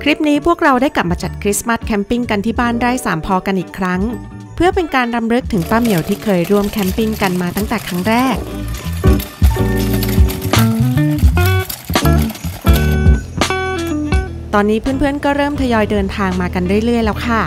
ลิปนี้พวกเราได้กลับมาจัดคริสต์มาสแคมปิ้งกันที่บ้านไร่สามพอกันอีกครั้งเพื่อเป็นการรำลึกถึงป้าเหมียวที่เคยร่วมแคมปิ้งกันมาตั้งแต่ครั้งแรกตอนนี้เพื่อนๆก็เริ่มทยอยเดินทางมากันเรื่อยๆแล้วค่ะ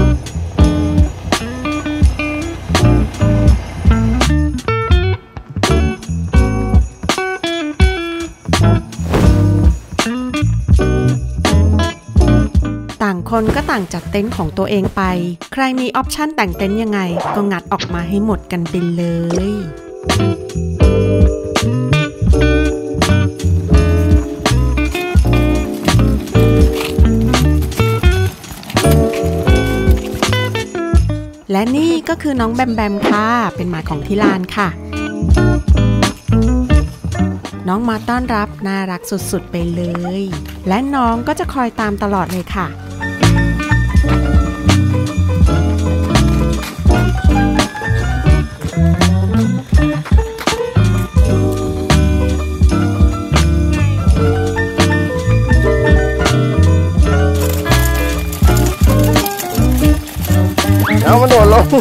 ต่างคนก็ต่างจัดเต็นท์ของตัวเองไปใครมีออปชั่นแต่งเต็นท์ยังไงก็งัดออกมาให้หมดกันไปเลยและนี่ก็คือน้องแบมแบมค่ะเป็นหมาของที่ลานค่ะน้องมาต้อนรับน่ารักสุดๆไปเลยและน้องก็จะคอยตามตลอดเลยค่ะเอามาโดดลง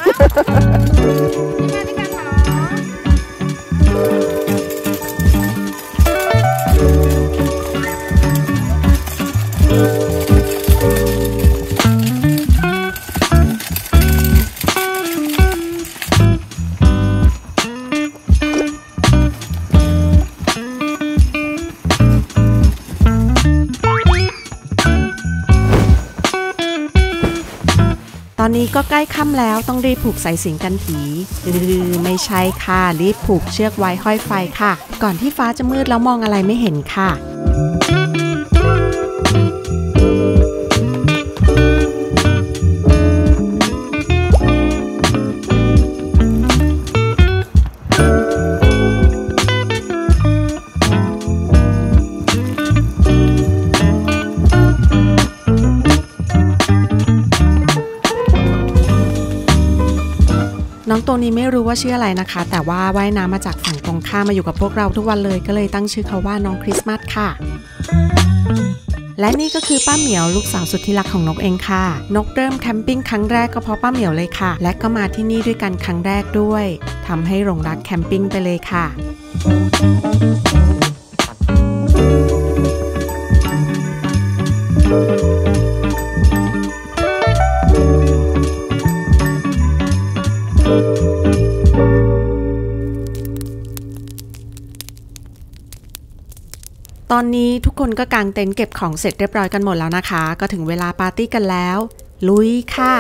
ตอนนี้ก็ใกล้ค่ำแล้วต้องรีบผูกสายสิญจน์กันผีไม่ใช่ค่ะรีบผูกเชือกไว้ห้อยไฟค่ะก่อนที่ฟ้าจะมืดแล้วมองอะไรไม่เห็นค่ะน้องตัวนี้ไม่รู้ว่าชื่ออะไรนะคะแต่ว่าว่ายน้ำมาจากฝั่งตรงข้ามมาอยู่กับพวกเราทุกวันเลยก็เลยตั้งชื่อเขาว่าน้องคริสต์มาสค่ะและนี่ก็คือป้าเหมียวลูกสาวสุดที่รักของนกเองค่ะนกเริ่มแคมปิ้งครั้งแรกก็เพราะป้าเหมียวเลยค่ะและก็มาที่นี่ด้วยกันครั้งแรกด้วยทำให้หลงรักแคมปิ้งไปเลยค่ะตอนนี้ทุกคนก็กางเต็นท์เก็บของเสร็จเรียบร้อยกันหมดแล้วนะคะก็ถึงเวลาปาร์ตี้กันแล้วลุยค่ะ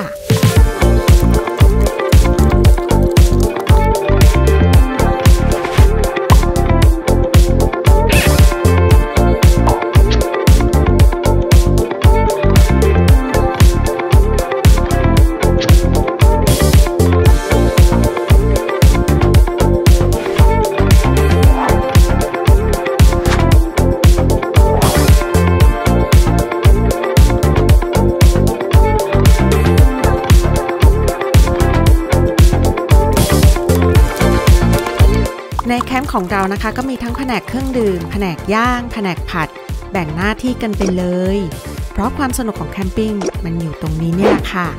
ในแคมป์ของเรานะคะก็มีทั้งแผนกเครื่องดื่มแผนกย่างแผนกผัดแบ่งหน้าที่กันไปเลยเพราะความสนุกของแคมปิ้งมันอยู่ตรงนี้เนี่ยแหละค่ะ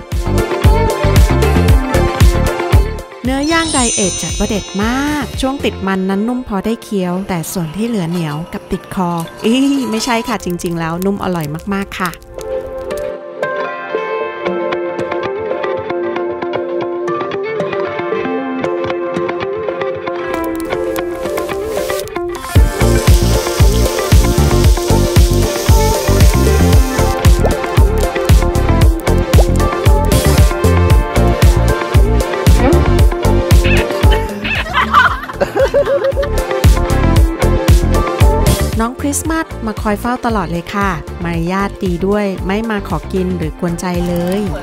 เนื้อย่างไดเอทจัดว่าเด็ดมากช่วงติดมันนั้นนุ่มพอได้เคี้ยวแต่ส่วนที่เหลือเหนียวกับติดคอไม่ใช่ค่ะจริงๆแล้วนุ่มอร่อยมากๆค่ะน้องคริสต์มาสมาคอยเฝ้าตลอดเลยค่ะมารยาทดีด้วยไม่มาขอกินหรือกวนใจเลย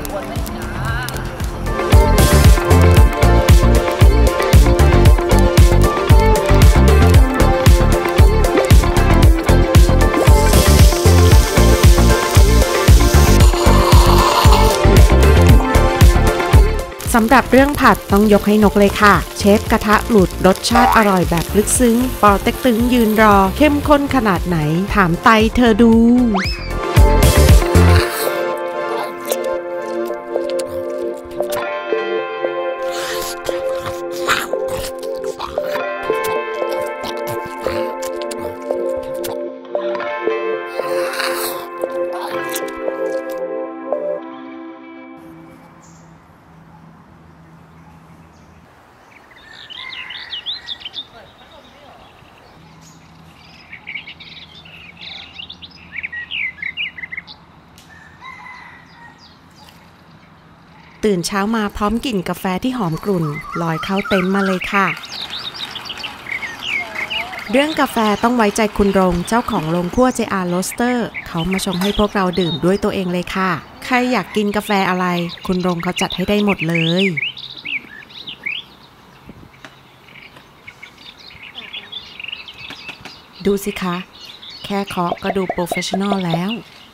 สำหรับเรื่องผัดต้องยกให้นกเลยค่ะเชฟกระทะหลุดรสชาติอร่อยแบบลึกซึ้งปอเต็กตึงยืนรอเข้มข้นขนาดไหนถามไตเธอดูตื่นเช้ามาพร้อมกลิ่นกาแฟที่หอมกลุ่นลอยเข้าเต็นท์มาเลยค่ะเรื่องกาแฟต้องไว้ใจคุณรงเจ้าของโรงคั่ว JR Roaster เขามาชงให้พวกเราดื่มด้วยตัวเองเลยค่ะใครอยากกินกาแฟอะไรคุณรงเขาจัดให้ได้หมดเลยดูสิคะแค่เคาะก็ดูโปรเฟชชั่นอลแล้ว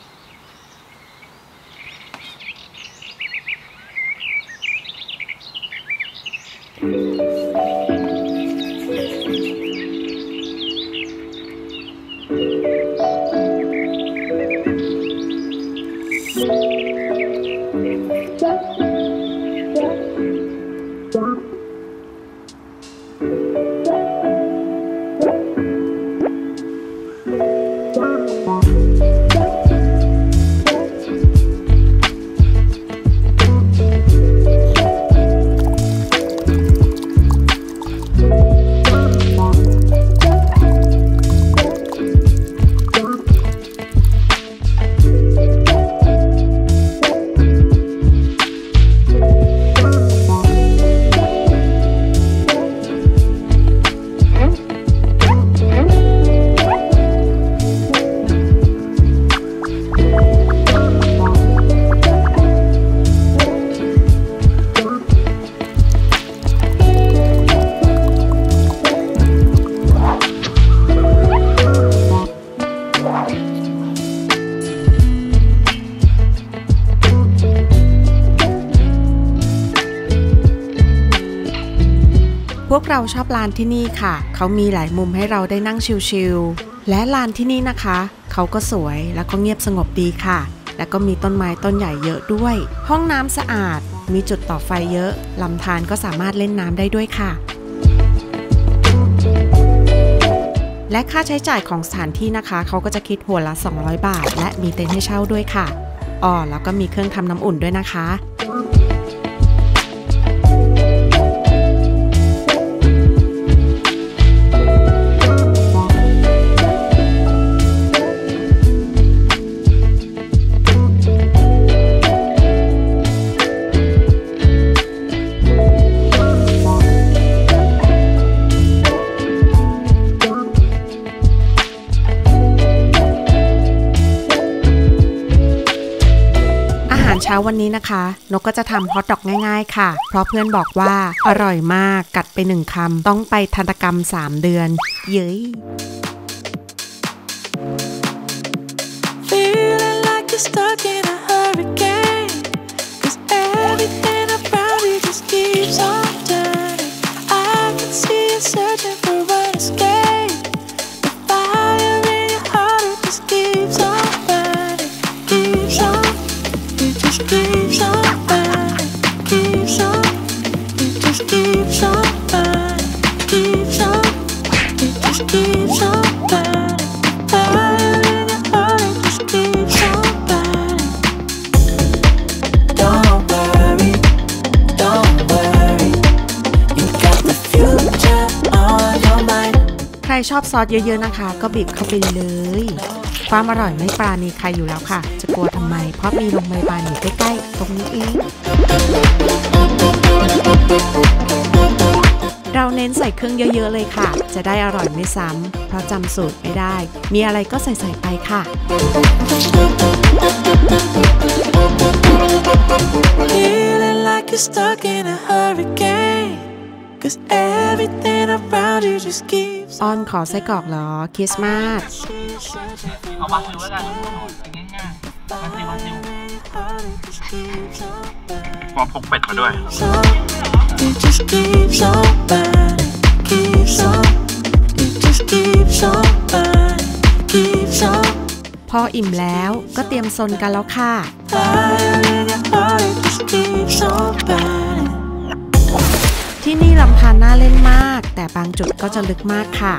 พวกเราชอบลานที่นี่ค่ะเขามีหลายมุมให้เราได้นั่งชิลๆและลานที่นี่นะคะเขาก็สวยแล้วก็เงียบสงบดีค่ะแล้วก็มีต้นไม้ต้นใหญ่เยอะด้วยห้องน้ำสะอาดมีจุดต่อไฟเยอะลำธารก็สามารถเล่นน้ำได้ด้วยค่ะและค่าใช้จ่ายของสถานที่นะคะเขาก็จะคิดหัวละ200 บาทและมีเต็นท์ให้เช่าด้วยค่ะแล้วก็มีเครื่องทำน้ำอุ่นด้วยนะคะเช้าวันนี้นะคะนกก็จะทำฮอทดอกง่ายๆค่ะเพราะเพื่อนบอกว่าอร่อยมากกัดไป1 คำต้องไปทันตกรรม3 เดือนเย้ยใครชอบซอสเยอะๆนะคะก็บีบเข้าไปเลยความอร่อยไม่ปราณีใครอยู่แล้วค่ะจะกลัวทำไมเพราะมีโรงพยาบาลอยู่ใกล้ๆตรงนี้เองเราเน้นใส่เครื่องเยอะๆเลยค่ะจะได้อร่อยไม่ซ้ำเพราะจำสูตรไม่ได้มีอะไรก็ใส่ไปค่ะออนขอไส้กรอกเหรอคริสต์มาสเอาวาซิลแล้วกันง่ายๆวาซิลพอพกเป็ดมาด้วยพออิ่มแล้วก็เตรียมซนกันแล้วค่ะที่นี่ลำธารน่าเล่นมากแต่บางจุดก็จะลึกมากค่ะ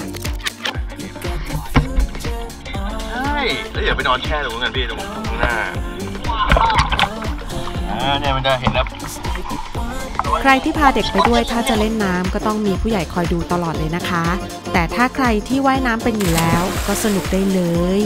ใช่แล้วอย่าไปนอนแช่ตรงนั้นพี่ตรงหน้าเนี่ยมันจะเห็นแล้วใครที่พาเด็กไปด้วยถ้าจะเล่นน้ำก็ต้องมีผู้ใหญ่คอยดูตลอดเลยนะคะแต่ถ้าใครที่ว่ายน้ำเป็นอยู่แล้วก็สนุกได้เลย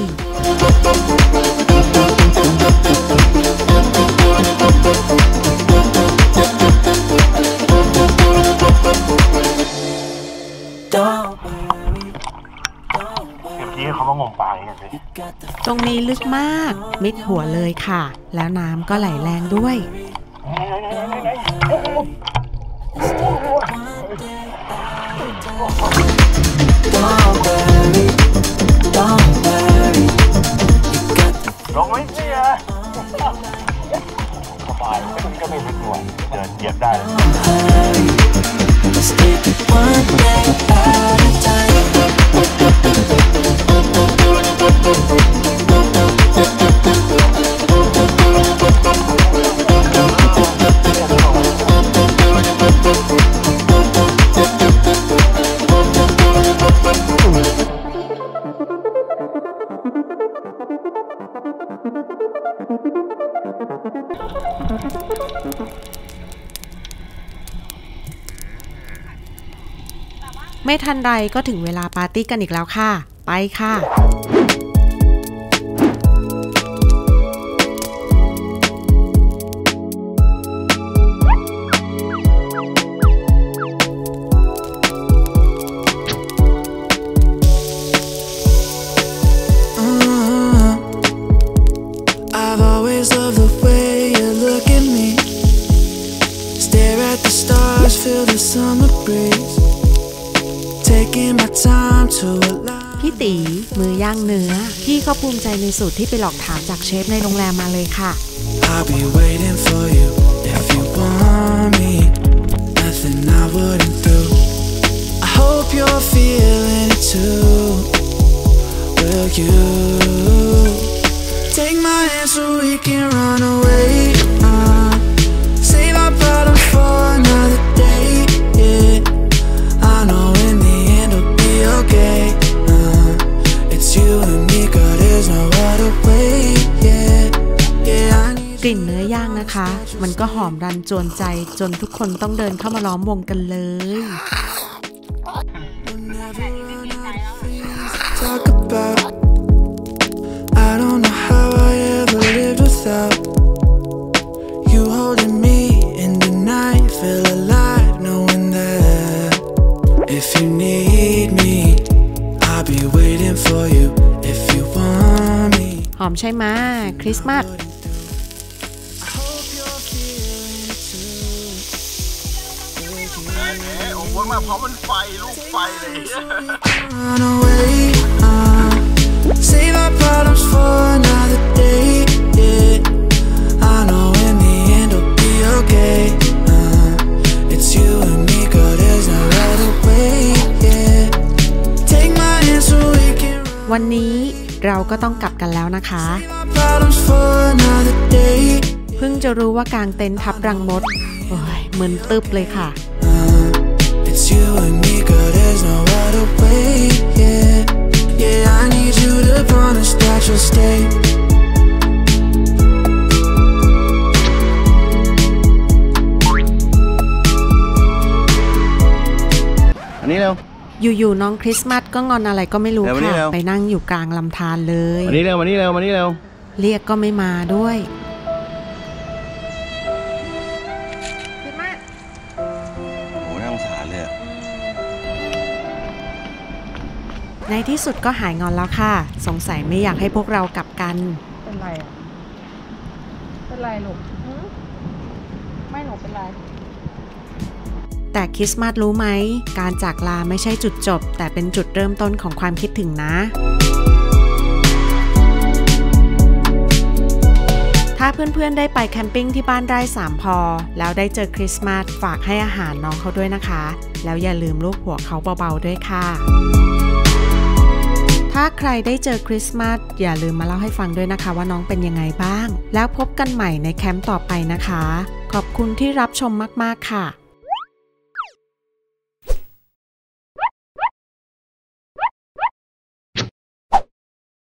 ตรงนี้ลึกมากมิดหัวเลยค่ะแล้วน้ำก็ไหลแรงด้วยลงไม่เสียสบายก็ไม่ลึกด้วยเดินเหยียบได้เลยไม่ทันไรก็ถึงเวลาปาร์ตี้กันอีกแล้วค่ะไปค่ะพี่ตีมือย่างเนื้อพี่เขาภูมิใจในสูตรที่ไปหลอกถามจากเชฟในโรงแรมมาเลยค่ะ I'll be waiting for you if you want me nothing I wouldn't do I hope you're feeling it too will you take my hand so we can run away save our problems for another day yeah I know in the end it'll be okay you and me, girl, there's no other way, yeah, yeah. กลิ่นเนื้อย่างนะคะมันก็หอมรันจวนใจจนทุกคนต้องเดินเข้ามาล้อมวงกันเลยหอมใช่ไหมคริสต์มาสโอ้โหมาเพราะมันไฟลูกไฟเลยวันนี้เราก็ต้องกลับกันแล้วนะคะเพิ่งจะรู้ว่ากางเต็นท์ทับรังมดโอ้ยมึนตึบเลยค่ะอันนี้เร็วอยู่ๆน้องคริสต์มาสก็งอนอะไรก็ไม่รู้ค่ะไปนั่งอยู่กลางลำธารเลยมานี่เร็วเรียกก็ไม่มาด้วยคริสต์มาสโอ้โหน่าสงสารเลยในที่สุดก็หายงอนแล้วค่ะสงสัยไม่อยากให้พวกเรากลับกันเป็นไรอ่ะเป็นไรลูกไม่หนูเป็นไรแต่คริสต์มาสรู้ไหมการจากลาไม่ใช่จุดจบแต่เป็นจุดเริ่มต้นของความคิดถึงนะถ้าเพื่อนๆได้ไปแคมปิ้งที่บ้านไร่สามพอแล้วได้เจอคริสต์มาสฝากให้อาหารน้องเขาด้วยนะคะแล้วอย่าลืมลูบหัวเขาเบาๆด้วยค่ะถ้าใครได้เจอคริสต์มาสอย่าลืมมาเล่าให้ฟังด้วยนะคะว่าน้องเป็นยังไงบ้างแล้วพบกันใหม่ในแคมป์ต่อไปนะคะขอบคุณที่รับชมมากๆค่ะ